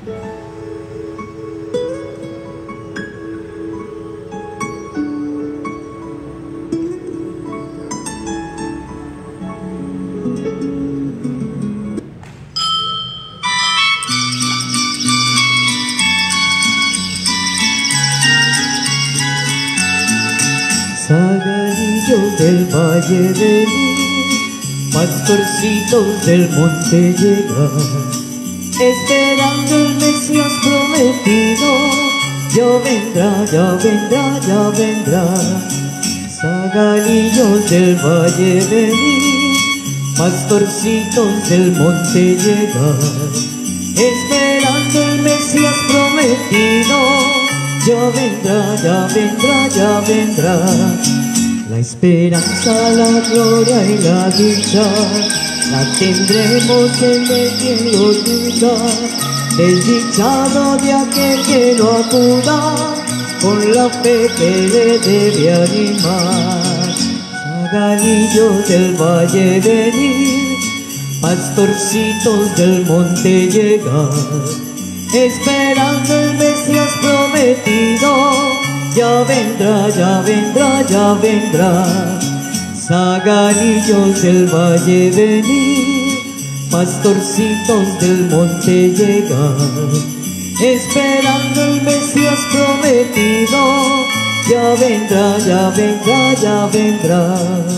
Saganillos del valle venir, pastorcitos del monte llegar, esperando el Mesías prometido. Ya vendrá, ya vendrá, ya vendrá. Saganillos del valle venir, pastorcitos del monte llegar, esperando el Mesías prometido. Ya vendrá, ya vendrá, ya vendrá. La esperanza, la gloria y la dicha la tendremos en el cielo tuya. Desdichado de aquel que lo acuda, con la fe que le debe animar. Saganillos del valle venir, pastorcitos del monte llegar, esperando el Mesías prometido. Ya vendrá, ya vendrá, ya vendrá. Saganillos del valle venir, pastorcitos del monte llegar, esperando el Mesías prometido. Ya vendrá, ya vendrá, ya vendrá.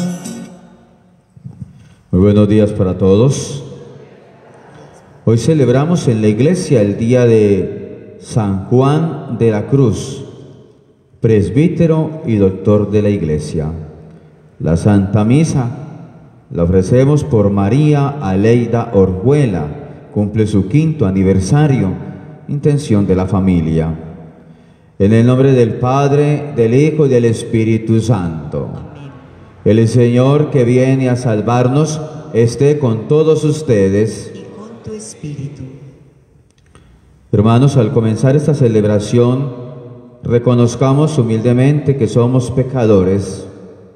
Muy buenos días para todos. Hoy celebramos en la iglesia el día de San Juan de la Cruz, presbítero y doctor de la iglesia. La Santa Misa la ofrecemos por María Aleida Orjuela, cumple su 5º aniversario, intención de la familia. En el nombre del Padre, del Hijo y del Espíritu Santo. El Señor que viene a salvarnos esté con todos ustedes. Tu espíritu. Hermanos, al comenzar esta celebración, reconozcamos humildemente que somos pecadores.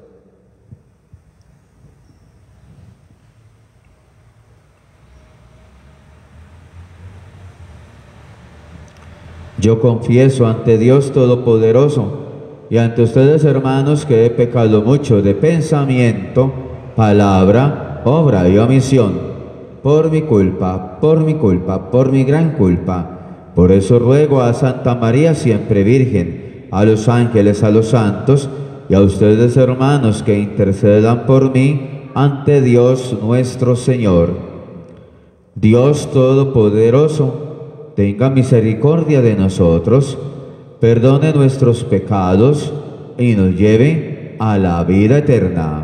Yo confieso ante Dios Todopoderoso y ante ustedes, hermanos, que he pecado mucho de pensamiento, palabra, obra y omisión. Por mi culpa, por mi gran culpa. Por eso ruego a Santa María siempre Virgen, a los ángeles, a los santos, y a ustedes, hermanos, que intercedan por mí ante Dios nuestro Señor. Dios Todopoderoso, tenga misericordia de nosotros, perdone nuestros pecados y nos lleve a la vida eterna.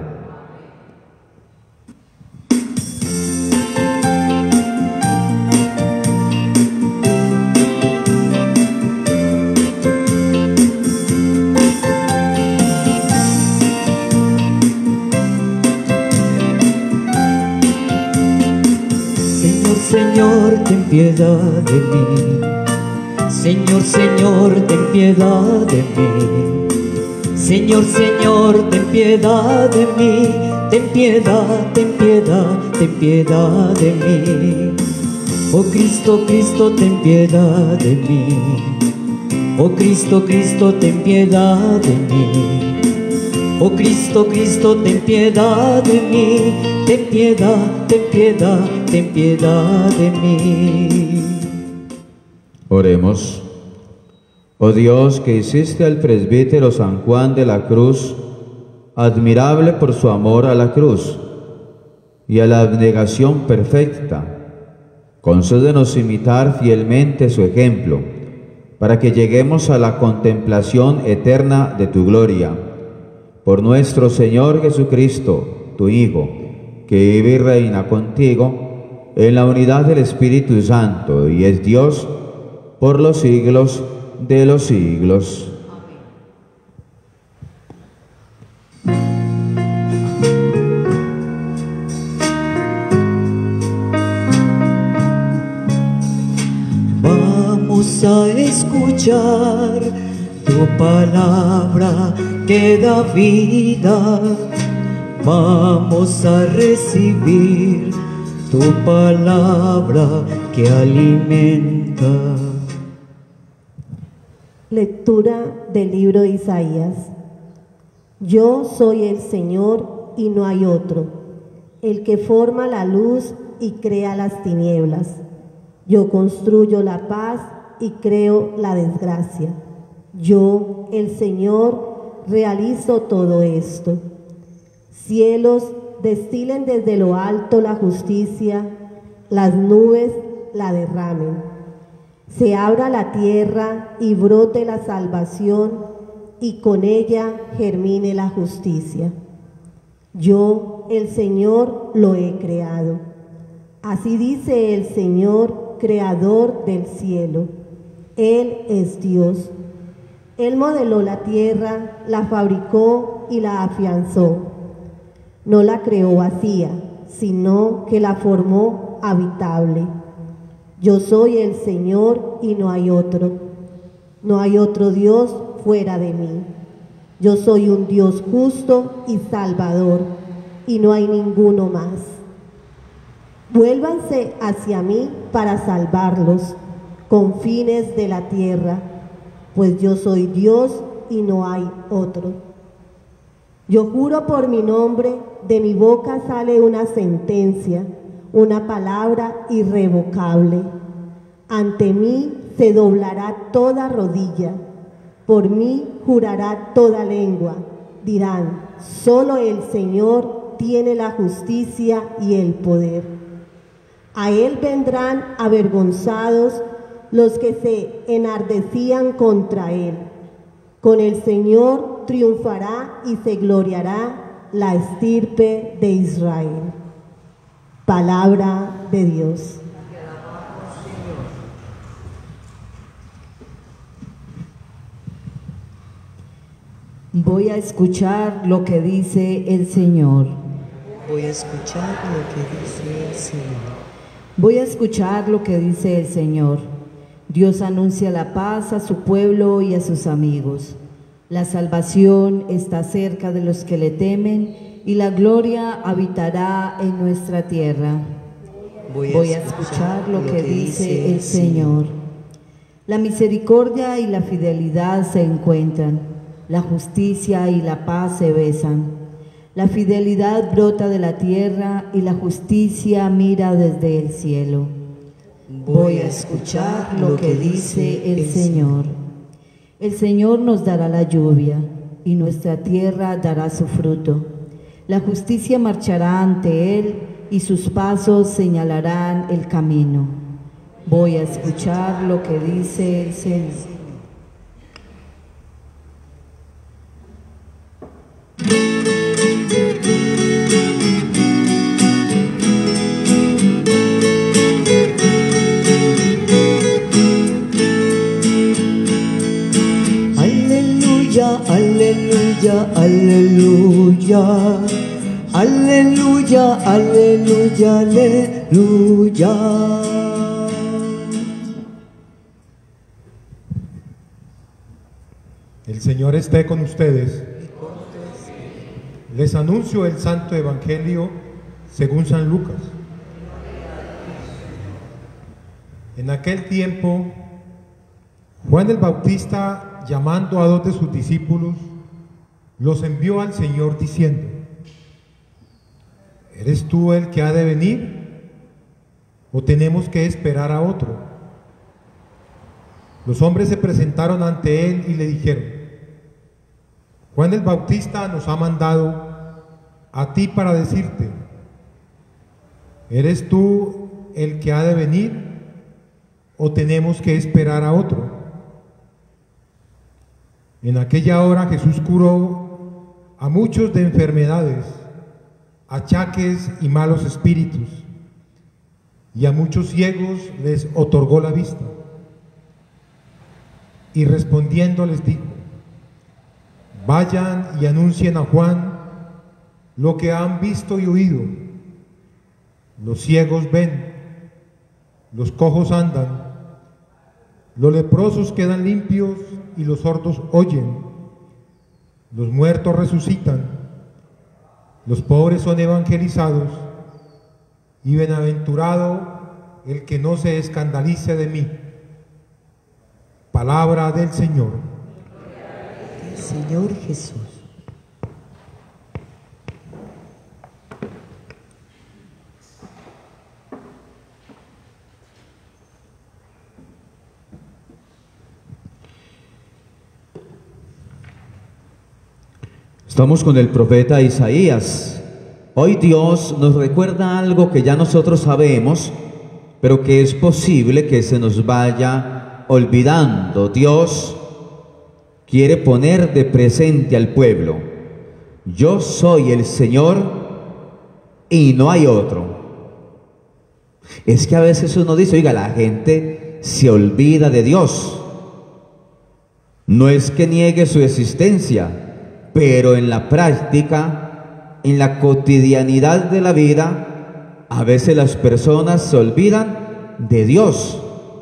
Señor, ten piedad de mí. Señor, Señor, ten piedad de mí. Señor, Señor, ten piedad de mí. Ten piedad, ten piedad, ten piedad de mí. Oh Cristo, Cristo, ten piedad de mí. Oh Cristo, Cristo, ten piedad de mí. Oh Cristo, Cristo, ten piedad de mí. Ten piedad, ten piedad, ten piedad de mí. Oremos. Oh Dios, que hiciste al presbítero San Juan de la Cruz admirable por su amor a la cruz y a la abnegación perfecta, concédenos imitar fielmente su ejemplo, para que lleguemos a la contemplación eterna de tu gloria. Por nuestro Señor Jesucristo, tu Hijo, que vive y reina contigo en la unidad del Espíritu Santo y es Dios por los siglos de los siglos. Vamos a escuchar tu palabra que da vida. Vamos a recibir tu palabra que alimenta profeta. Lectura del libro de Isaías. Yo soy el Señor y no hay otro, el que forma la luz y crea las tinieblas. Yo construyo la paz y creo la desgracia. Yo, el Señor, realizo todo esto. Cielos, destilen desde lo alto la justicia, las nubes la derramen. Se abra la tierra y brote la salvación, y con ella germine la justicia. Yo, el Señor, lo he creado. Así dice el Señor, creador del cielo. Él es Dios. Él modeló la tierra, la fabricó y la afianzó. No la creó vacía, sino que la formó habitable. Yo soy el Señor y no hay otro. No hay otro Dios fuera de mí. Yo soy un Dios justo y salvador, y no hay ninguno más. Vuélvanse hacia mí para salvarlos, confines de la tierra, pues yo soy Dios y no hay otro. Yo juro por mi nombre, de mi boca sale una sentencia, una palabra irrevocable. Ante mí se doblará toda rodilla, por mí jurará toda lengua. Dirán, solo el Señor tiene la justicia y el poder. A Él vendrán avergonzados los que se enardecían contra Él. Con el Señor triunfará y se gloriará la estirpe de Israel. Palabra de Dios. Voy a escuchar lo que dice el Señor. Voy a escuchar lo que dice el Señor. Voy a escuchar lo que dice el Señor. Dios anuncia la paz a su pueblo y a sus amigos. La salvación está cerca de los que le temen y la gloria habitará en nuestra tierra. Voy a escuchar lo que dice el Señor. La misericordia y la fidelidad se encuentran, la justicia y la paz se besan. La fidelidad brota de la tierra y la justicia mira desde el cielo. Voy a escuchar lo que dice el Señor. El Señor nos dará la lluvia y nuestra tierra dará su fruto. La justicia marchará ante Él y sus pasos señalarán el camino. Voy a escuchar lo que dice el Señor. Aleluya, aleluya, aleluya, aleluya, aleluya. El Señor esté con ustedes. Les anuncio el Santo Evangelio según San Lucas. En aquel tiempo, Juan el Bautista, llamando a 2 de sus discípulos, los envió al Señor diciendo: ¿Eres tú el que ha de venir, o tenemos que esperar a otro? Los hombres se presentaron ante él y le dijeron: Juan el Bautista nos ha mandado a ti para decirte: ¿eres tú el que ha de venir, o tenemos que esperar a otro? En aquella hora Jesús curó a muchos de enfermedades, achaques y malos espíritus, y a muchos ciegos les otorgó la vista. Y respondiendo les dijo: vayan y anuncien a Juan lo que han visto y oído. Los ciegos ven, los cojos andan, los leprosos quedan limpios y los sordos oyen, los muertos resucitan, los pobres son evangelizados, y bienaventurado el que no se escandalice de mí. Palabra del Señor. Señor Jesús. Estamos con el profeta Isaías. Hoy Dios nos recuerda algo que ya nosotros sabemos, pero que es posible que se nos vaya olvidando. Dios quiere poner de presente al pueblo: yo soy el Señor y no hay otro. Es que a veces uno dice, oiga, la gente se olvida de Dios. No es que niegue su existencia, pero en la práctica, en la cotidianidad de la vida, a veces las personas se olvidan de Dios.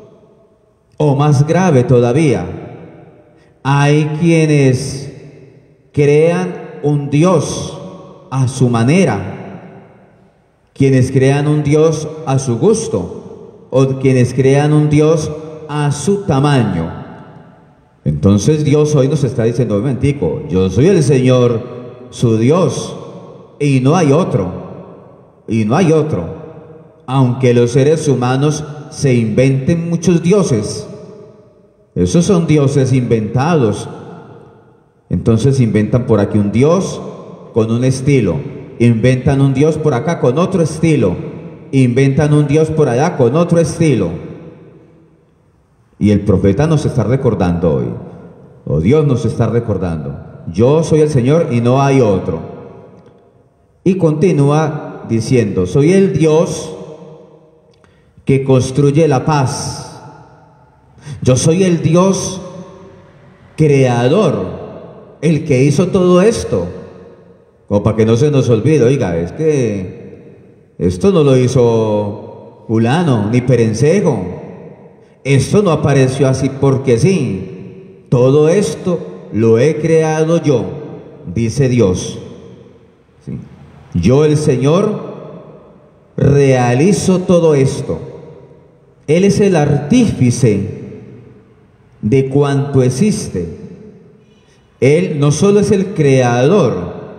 O más grave todavía, hay quienes crean un Dios a su manera, quienes crean un Dios a su gusto, o quienes crean un Dios a su tamaño. Entonces Dios hoy nos está diciendo, un momentico, yo soy el Señor, su Dios, y no hay otro, y no hay otro. Aunque los seres humanos se inventen muchos dioses, esos son dioses inventados. Entonces inventan por aquí un Dios con un estilo, inventan un Dios por acá con otro estilo, inventan un Dios por allá con otro estilo. Y el profeta nos está recordando hoy, o Dios nos está recordando, yo soy el Señor y no hay otro. Y continúa diciendo, soy el Dios que construye la paz. Yo soy el Dios creador, el que hizo todo esto. Como para que no se nos olvide, oiga, es que esto no lo hizo fulano ni perencejo. Esto no apareció así porque sí. Todo esto lo he creado yo, dice Dios. ¿Sí? Yo, el Señor, realizo todo esto. Él es el artífice de cuanto existe. Él no solo es el creador,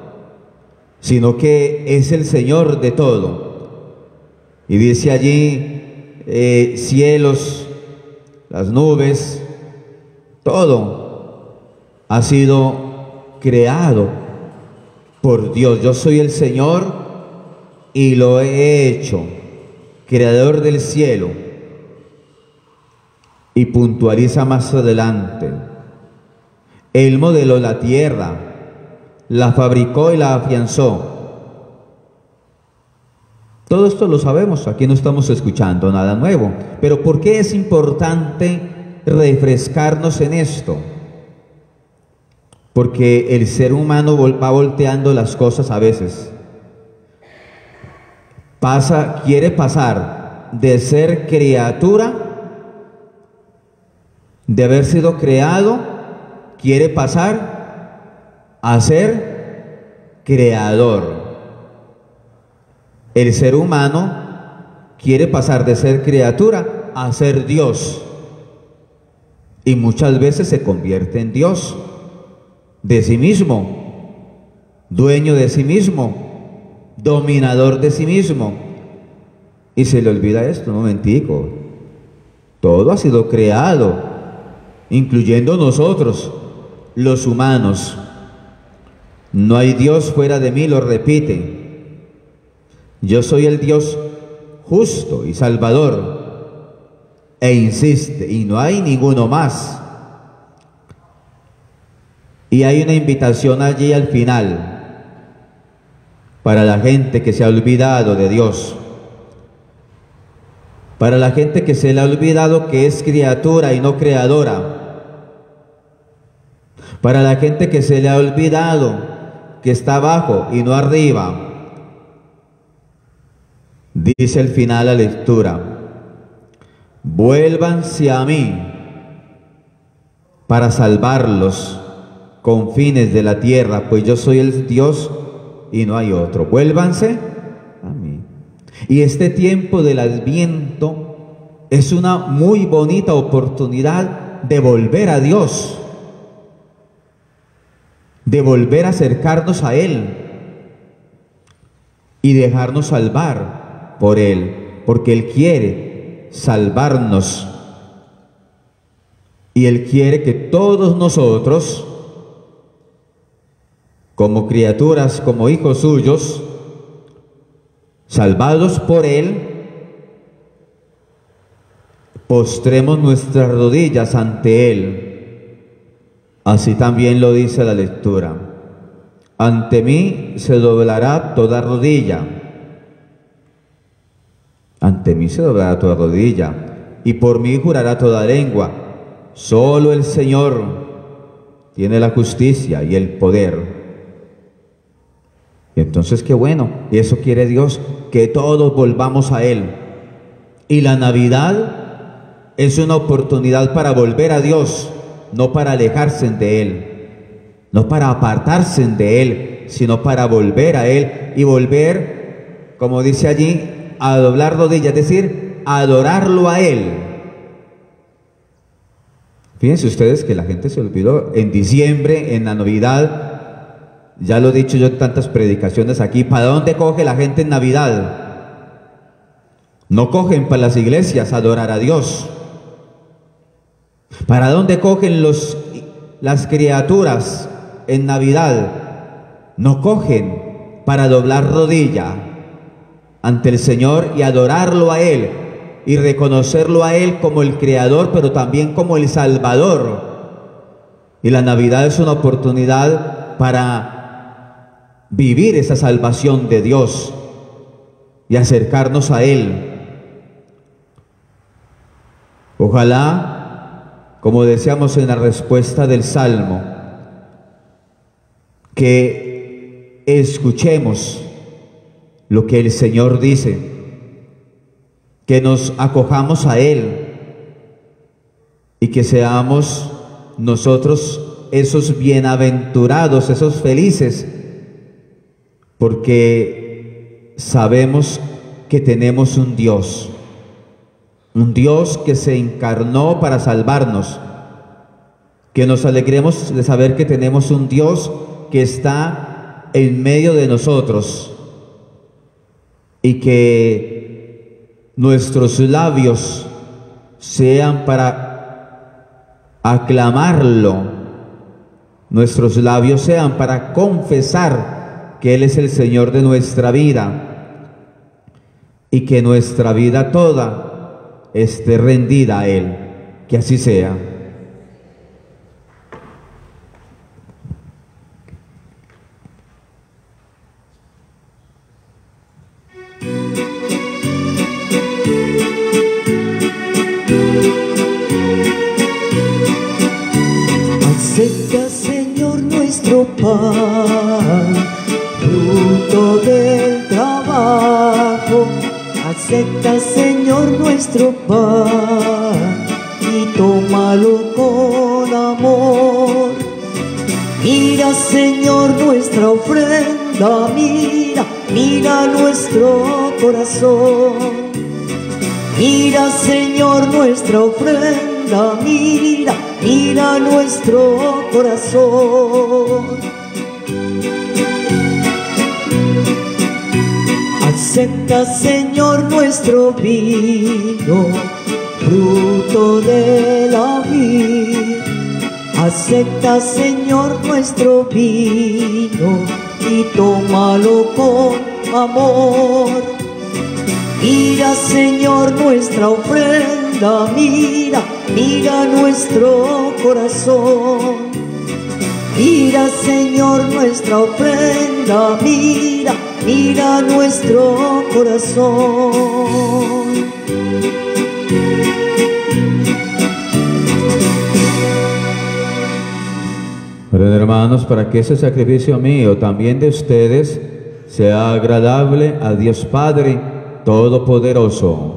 sino que es el Señor de todo. Y dice allí, cielos, las nubes, todo ha sido creado por Dios. Yo soy el Señor y lo he hecho, creador del cielo. Y puntualiza más adelante, Él modeló la tierra, la fabricó y la afianzó. Todo esto lo sabemos, aquí no estamos escuchando nada nuevo. Pero ¿por qué es importante refrescarnos en esto? Porque el ser humano va volteando las cosas a veces. Quiere pasar de ser criatura, de haber sido creado, quiere pasar a ser creador. El ser humano quiere pasar de ser criatura a ser Dios. Y muchas veces se convierte en Dios, de sí mismo, dueño de sí mismo, dominador de sí mismo. Y se le olvida esto, un momentico. Todo ha sido creado, incluyendo nosotros, los humanos. No hay Dios fuera de mí, lo repite. Yo soy el Dios justo y salvador, e insiste, y no hay ninguno más. Y hay una invitación allí al final, para la gente que se ha olvidado de Dios, para la gente que se le ha olvidado que es criatura y no creadora, para la gente que se le ha olvidado que está abajo y no arriba. Dice al final la lectura, vuélvanse a mí para salvarlos confines de la tierra, pues yo soy el Dios y no hay otro. Vuélvanse a mí. Y este tiempo del Adviento es una muy bonita oportunidad de volver a Dios, de volver a acercarnos a Él y dejarnos salvar por Él, porque Él quiere salvarnos y Él quiere que todos nosotros, como criaturas, como hijos suyos, salvados por Él, postremos nuestras rodillas ante Él. Así también lo dice la lectura. Ante mí se doblará toda rodilla. Ante mí se doblará toda rodilla, y por mí jurará toda lengua. Solo el Señor tiene la justicia y el poder. Y entonces, qué bueno, y eso quiere Dios, que todos volvamos a Él. Y la Navidad es una oportunidad para volver a Dios, no para alejarse de Él, no para apartarse de Él, sino para volver a Él y volver, como dice allí, a doblar rodillas, es decir, a adorarlo a Él. Fíjense ustedes que la gente se olvidó en diciembre, en la Navidad. Ya lo he dicho yo en tantas predicaciones aquí, ¿para dónde coge la gente en Navidad? No cogen para las iglesias a adorar a Dios. ¿Para dónde cogen las criaturas en Navidad? No cogen para doblar rodilla ante el Señor y adorarlo a Él y reconocerlo a Él como el Creador, pero también como el Salvador. Y la Navidad es una oportunidad para vivir esa salvación de Dios y acercarnos a Él. Ojalá, como decíamos en la respuesta del Salmo, que escuchemos lo que el Señor dice, que nos acojamos a Él y que seamos nosotros esos bienaventurados, esos felices, porque sabemos que tenemos un Dios que se encarnó para salvarnos, que nos alegremos de saber que tenemos un Dios que está en medio de nosotros y que nuestros labios sean para aclamarlo, nuestros labios sean para confesar que Él es el Señor de nuestra vida y que nuestra vida toda esté rendida a Él. Que así sea. Acepta, Señor, nuestro pan, fruto del trabajo. Acepta, Señor, nuestro pan y tómalo con amor. Mira, Señor, nuestra ofrenda, mira nuestro corazón. Mira, Señor, nuestra ofrenda, mira nuestro corazón. Acepta, Señor, nuestro vino, fruto de la vid. Acepta, Señor, nuestro vino y tómalo con amor. Mira, Señor, nuestra ofrenda, mira nuestro corazón. Mira, Señor, nuestra ofrenda, mira nuestro corazón. Oren, hermanos, para que ese sacrificio mío, también de ustedes, sea agradable a Dios Padre Todopoderoso.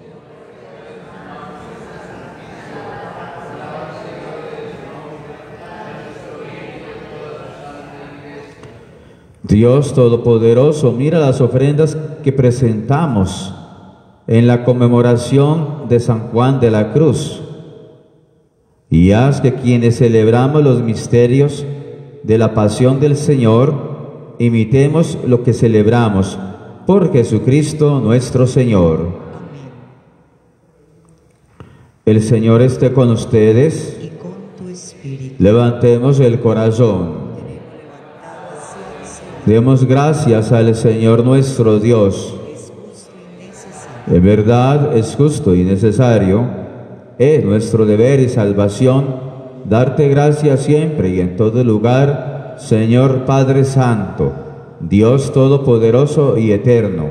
Dios Todopoderoso, mira las ofrendas que presentamos en la conmemoración de San Juan de la Cruz. y haz que quienes celebramos los misterios de la pasión del Señor, imitemos lo que celebramos por Jesucristo nuestro Señor. El Señor esté con ustedes. Y con tu espíritu. Levantemos el corazón. Demos gracias al Señor nuestro Dios. Es justo y necesario. En verdad es justo y necesario, es nuestro deber y salvación, darte gracias siempre y en todo lugar, Señor Padre Santo, Dios Todopoderoso y Eterno.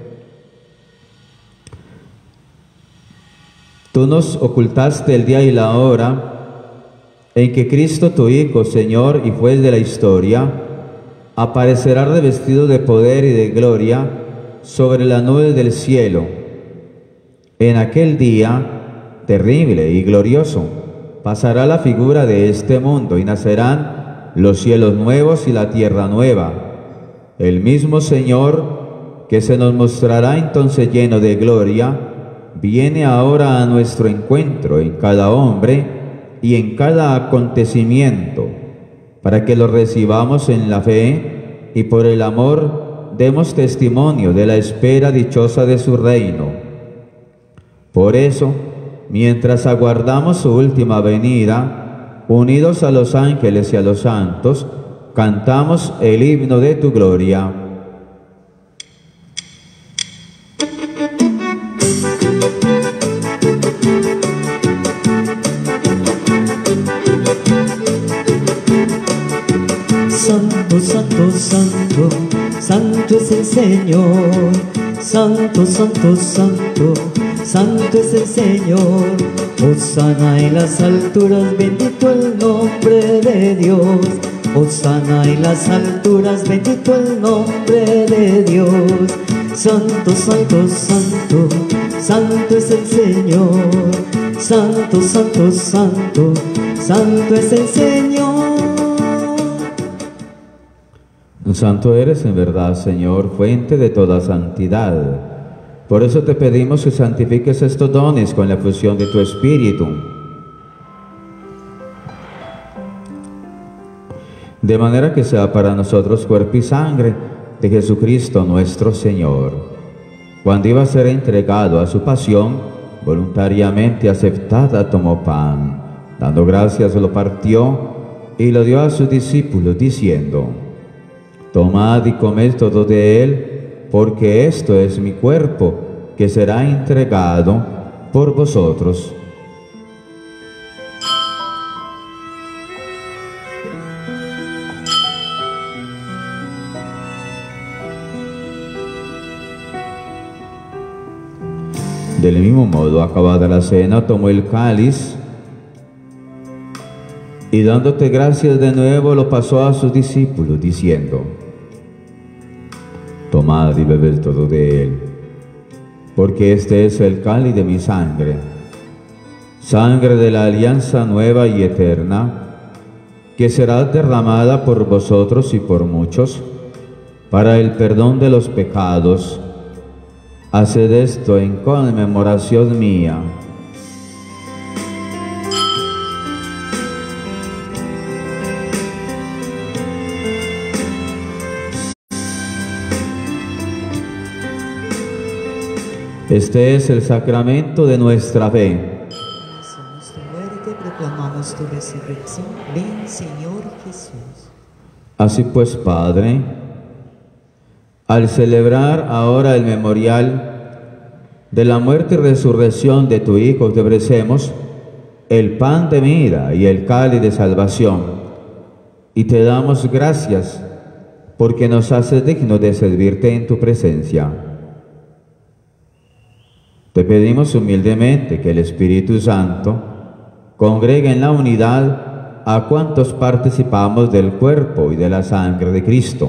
Tú nos ocultaste el día y la hora en que Cristo, tu Hijo, Señor y Juez de la historia, aparecerá revestido de poder y de gloria sobre la nube del cielo. En aquel día terrible y glorioso pasará la figura de este mundo y nacerán los cielos nuevos y la tierra nueva. El mismo Señor, que se nos mostrará entonces lleno de gloria, viene ahora a nuestro encuentro en cada hombre y en cada acontecimiento, para que lo recibamos en la fe y por el amor demos testimonio de la espera dichosa de su reino. Por eso, mientras aguardamos su última venida, unidos a los ángeles y a los santos, cantamos el himno de tu gloria. Santo, santo, santo, santo es el Señor. Santo, santo, santo, santo es el Señor. Hosana en las alturas, bendito el nombre de Dios. Hosana en las alturas, bendito el nombre de Dios. Santo, santo, santo, santo es el Señor. Santo, santo, santo, santo es el Señor. Santo eres en verdad, Señor, fuente de toda santidad. Por eso te pedimos que santifiques estos dones con la fusión de tu Espíritu, de manera que sea para nosotros cuerpo y sangre de Jesucristo nuestro Señor. Cuando iba a ser entregado a su pasión, voluntariamente aceptada tomó pan, dando gracias lo partió y lo dio a sus discípulos diciendo: tomad y comed todo de él, porque esto es mi cuerpo, que será entregado por vosotros. Del mismo modo, acabada la cena, tomó el cáliz y dándote gracias de nuevo, lo pasó a sus discípulos, diciendo: tomad y bebed todo de él, porque este es el cáliz de mi sangre, sangre de la alianza nueva y eterna, que será derramada por vosotros y por muchos, para el perdón de los pecados. Haced esto en conmemoración mía. Este es el sacramento de nuestra fe. Somos tu muerte, proclamamos tu resurrección. Ven, Señor Jesús. Así pues, Padre, al celebrar ahora el memorial de la muerte y resurrección de tu Hijo, te ofrecemos el pan de vida y el cáliz de salvación, y te damos gracias porque nos haces dignos de servirte en tu presencia. Te pedimos humildemente que el Espíritu Santo congregue en la unidad a cuantos participamos del cuerpo y de la sangre de Cristo.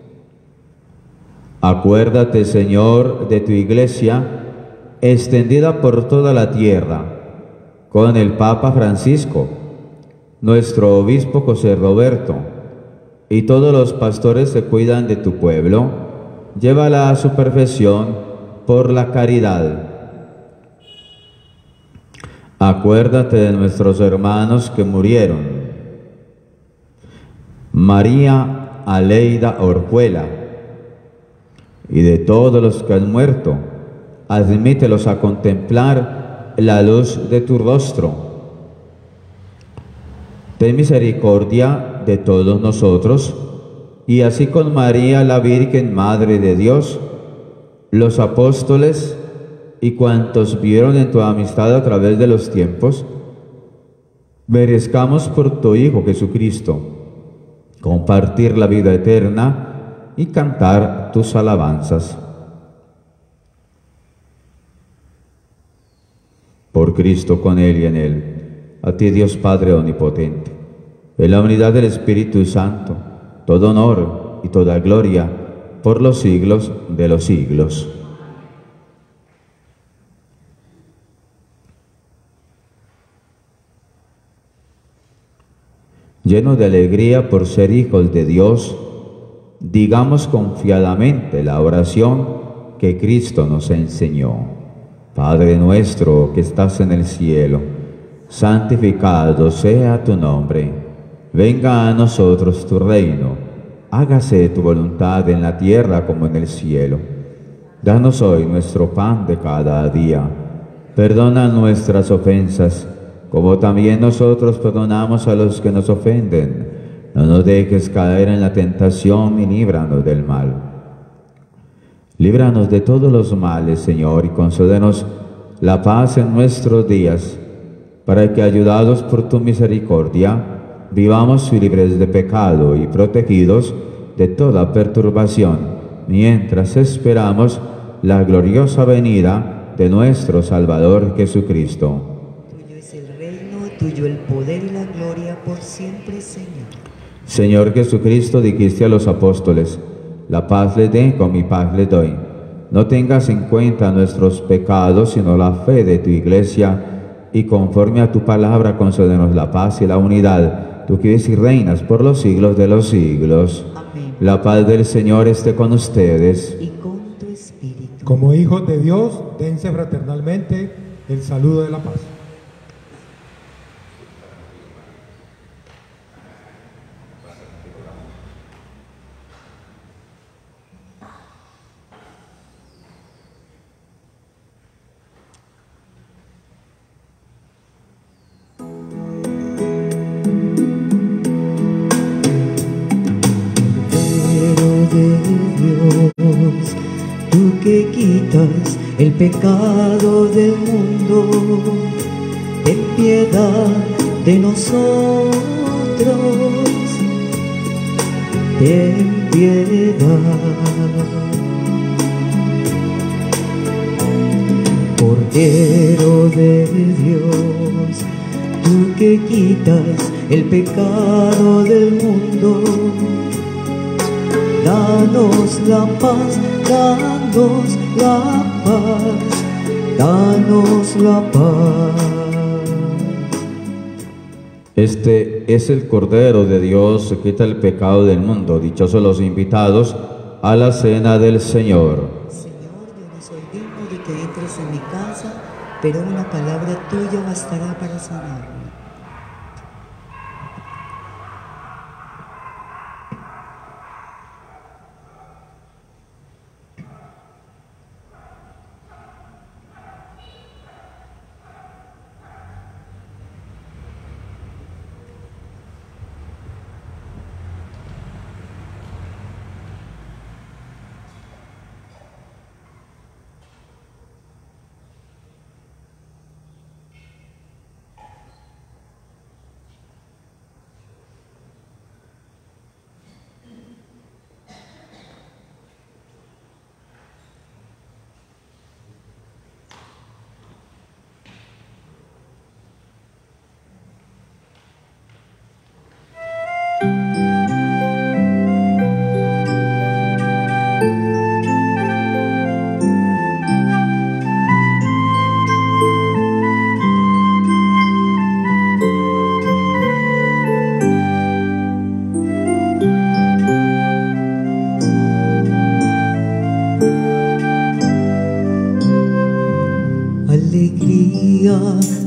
Acuérdate, Señor, de tu Iglesia, extendida por toda la tierra, con el Papa Francisco, nuestro Obispo José Roberto, y todos los pastores que cuidan de tu pueblo. Llévala a su perfección por la caridad. Acuérdate de nuestros hermanos que murieron. María Aleida Orjuela, y de todos los que han muerto, admítelos a contemplar la luz de tu rostro. Ten misericordia de todos nosotros, y así con María la Virgen, Madre de Dios, los apóstoles y cuantos vieron en tu amistad a través de los tiempos, merezcamos por tu Hijo Jesucristo compartir la vida eterna y cantar tus alabanzas. Por Cristo, con Él y en Él, a ti Dios Padre Omnipotente, en la unidad del Espíritu Santo, todo honor y toda gloria por los siglos de los siglos. Llenos de alegría por ser hijos de Dios, digamos confiadamente la oración que Cristo nos enseñó. Padre nuestro que estás en el cielo, santificado sea tu nombre. Venga a nosotros tu reino. Hágase tu voluntad en la tierra como en el cielo. Danos hoy nuestro pan de cada día. Perdona nuestras ofensas, como también nosotros perdonamos a los que nos ofenden. No nos dejes caer en la tentación y líbranos del mal. Líbranos de todos los males, Señor, y concédenos la paz en nuestros días, para que, ayudados por tu misericordia, vivamos libres de pecado y protegidos de toda perturbación, mientras esperamos la gloriosa venida de nuestro Salvador Jesucristo. Tuyo el poder y la gloria por siempre, Señor. Señor Jesucristo, dijiste a los apóstoles, la paz les dejo, mi paz les doy. No tengas en cuenta nuestros pecados, sino la fe de tu Iglesia, y conforme a tu palabra concédenos la paz y la unidad, tú que vives y reinas por los siglos de los siglos. Amén. La paz del Señor esté con ustedes. Y con tu espíritu. Como hijos de Dios, dense fraternalmente el saludo de la paz. Tú que quitas el pecado del mundo, ten piedad de nosotros, ten piedad. Cordero de Dios, tú que quitas el pecado del mundo, danos la paz, danos la paz, danos la paz. Este es el Cordero de Dios que quita el pecado del mundo. Dichosos los invitados a la cena del Señor. Señor, yo no soy digno de que entres en mi casa, pero una palabra tuya bastará para sanarme.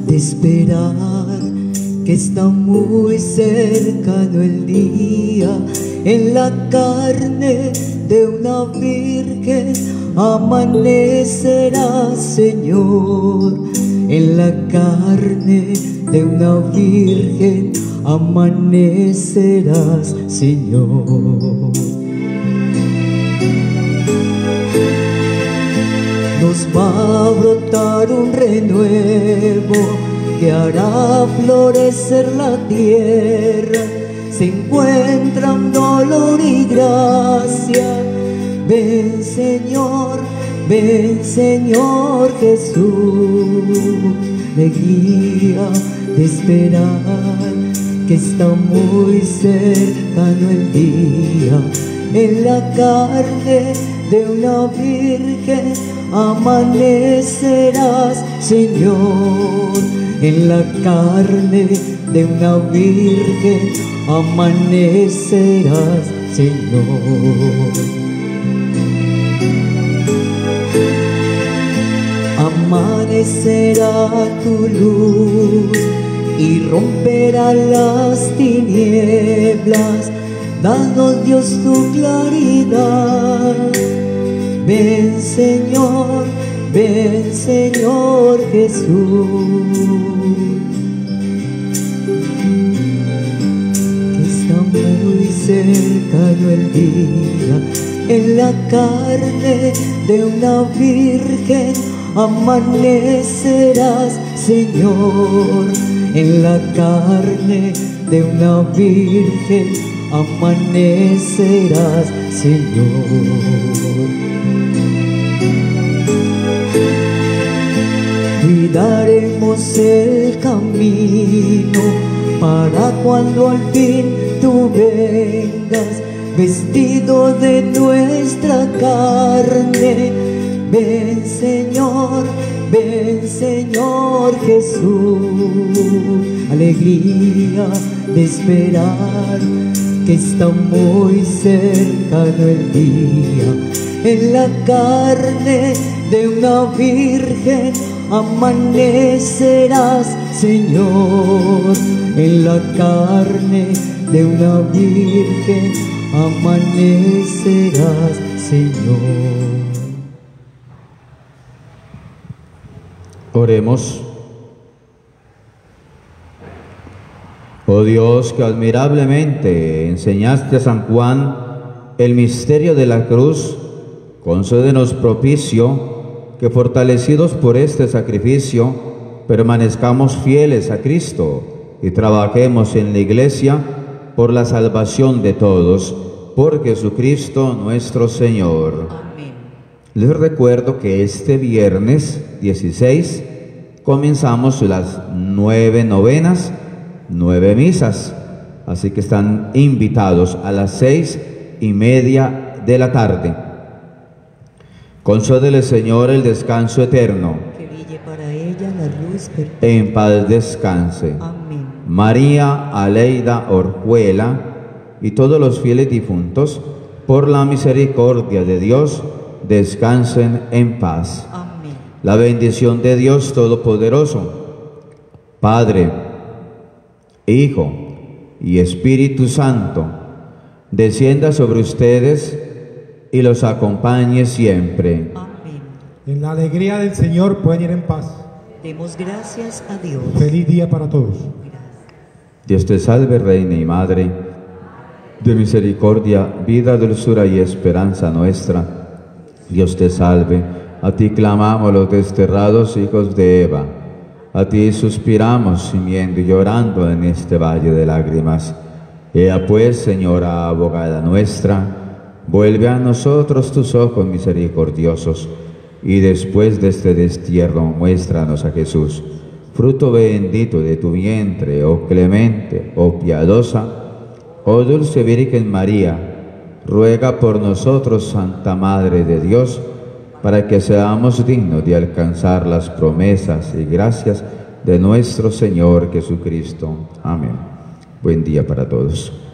de esperar, que está muy cercano el día. En la carne de una virgen amanecerá, Señor. En la carne de una virgen amanecerás, Señor. Nos va a brotar un renuevo que hará florecer la tierra. Se encuentran dolor y gracia. Ven, Señor Jesús. Alegría de esperar, que está muy cercano el día. En la carne de una virgen amanecerás, Señor. En la carne de una virgen amanecerás, Señor. Amanecerá tu luz y romperá las tinieblas. Danos, Dios, tu claridad. Ven, Señor Jesús. Que está muy cercano el día. En la carne de una virgen amanecerás, Señor. En la carne de una virgen amanecerás, Señor. Cuidaremos el camino para cuando al fin tú vengas, vestido de nuestra carne. Ven, Señor Jesús. Alegría de esperar, que está muy cercano el día. En la carne de una virgen amanecerás, Señor. En la carne de una virgen amanecerás, Señor. Oremos. Oh Dios, que admirablemente enseñaste a San Juan el misterio de la cruz, concédenos propicio que, fortalecidos por este sacrificio, permanezcamos fieles a Cristo y trabajemos en la Iglesia por la salvación de todos, por Jesucristo nuestro Señor. Amén. Les recuerdo que este viernes 16 comenzamos las 9 novenas, 9 misas, así que están invitados a las 6:30 de la tarde. Concédele, Señor, el descanso eterno. Que brille para ella la luz perpetua. En paz descanse. Amén. María Aleida Orjuela y todos los fieles difuntos, por la misericordia de Dios, descansen en paz. Amén. La bendición de Dios Todopoderoso, Padre, Hijo y Espíritu Santo, descienda sobre ustedes y los acompañe siempre. Amén. En la alegría del Señor pueden ir en paz. Demos gracias a Dios. Feliz día para todos. Dios te salve, Reina y Madre, de misericordia, vida, dulzura y esperanza nuestra. Dios te salve, a ti clamamos los desterrados hijos de Eva. A ti suspiramos, gimiendo y llorando en este valle de lágrimas. Ea pues, Señora abogada nuestra, vuelve a nosotros tus ojos misericordiosos, y después de este destierro muéstranos a Jesús, fruto bendito de tu vientre, oh clemente, oh piadosa, oh dulce Virgen María. Ruega por nosotros, Santa Madre de Dios, para que seamos dignos de alcanzar las promesas y gracias de nuestro Señor Jesucristo. Amén. Buen día para todos.